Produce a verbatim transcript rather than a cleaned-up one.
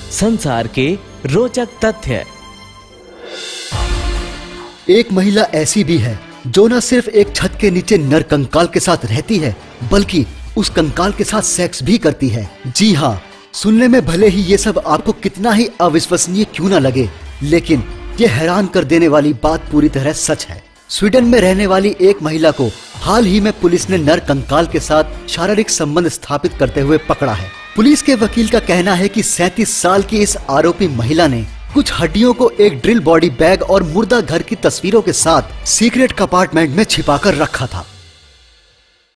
संसार के रोचक तथ्य। एक महिला ऐसी भी है जो न सिर्फ एक छत के नीचे नर कंकाल के साथ रहती है बल्कि उस कंकाल के साथ सेक्स भी करती है। जी हाँ, सुनने में भले ही ये सब आपको कितना ही अविश्वसनीय क्यों न लगे, लेकिन ये हैरान कर देने वाली बात पूरी तरह सच है। स्वीडन में रहने वाली एक महिला को हाल ही में पुलिस ने नर कंकाल के साथ शारीरिक संबंध स्थापित करते हुए पकड़ा है। पुलिस के वकील का कहना है कि सैंतीस साल की इस आरोपी महिला ने कुछ हड्डियों को एक ड्रिल बॉडी बैग और मुर्दा घर की तस्वीरों के साथ सीक्रेट कंपार्टमेंट में छिपाकर रखा था।